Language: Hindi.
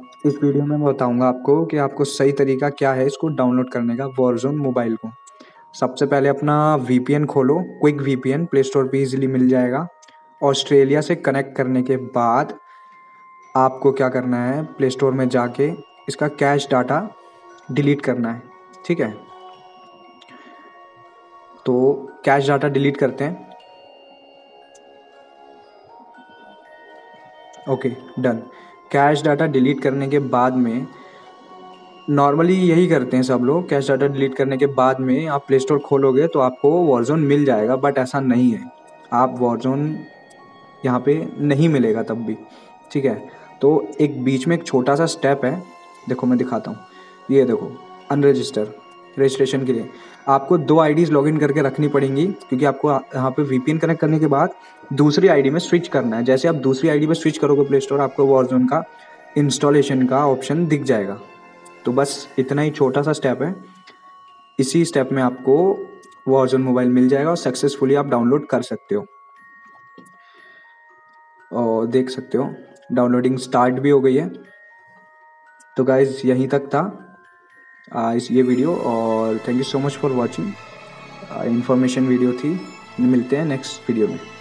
इस वीडियो में मैं बताऊंगा आपको कि आपको सही तरीका क्या है इसको डाउनलोड करने का, वॉरजोन मोबाइल को। सबसे पहले अपना वीपीएन खोलो, क्विक वीपीएन प्ले स्टोर पे इजीली मिल जाएगा। ऑस्ट्रेलिया से कनेक्ट करने के बाद आपको क्या करना है, प्ले स्टोर में जाके इसका कैश डाटा डिलीट करना है। ठीक है, तो कैश डाटा डिलीट करते हैं। Okay, done. Cache data delete करने के बाद में नॉर्मली यही करते हैं सब लोग, कैश डाटा डिलीट करने के बाद में आप प्ले स्टोर खोलोगे तो आपको वॉरजोन मिल जाएगा, बट ऐसा नहीं है। आप वॉरजोन यहाँ पे नहीं मिलेगा तब भी। ठीक है, तो एक बीच में एक छोटा सा स्टेप है, देखो मैं दिखाता हूँ। ये देखो, अनरजिस्टर, रजिस्ट्रेशन के लिए आपको 2 आईडीज़ लॉगिन करके रखनी पड़ेंगी, क्योंकि आपको यहाँ पे वीपीएन कनेक्ट करने के बाद दूसरी आईडी में स्विच करना है। जैसे आप दूसरी आईडी में स्विच करोगे प्ले स्टोर, आपको वॉरजोन का इंस्टॉलेशन का ऑप्शन दिख जाएगा। तो बस इतना ही छोटा सा स्टेप है, इसी स्टेप में आपको वॉरजोन मोबाइल मिल जाएगा और सक्सेसफुली आप डाउनलोड कर सकते हो। और देख सकते हो डाउनलोडिंग स्टार्ट भी हो गई है। तो गाइज़ यहीं तक था ये वीडियो, और thank you so much for watching. Information video थी। मिलते हैं नेक्स्ट वीडियो में।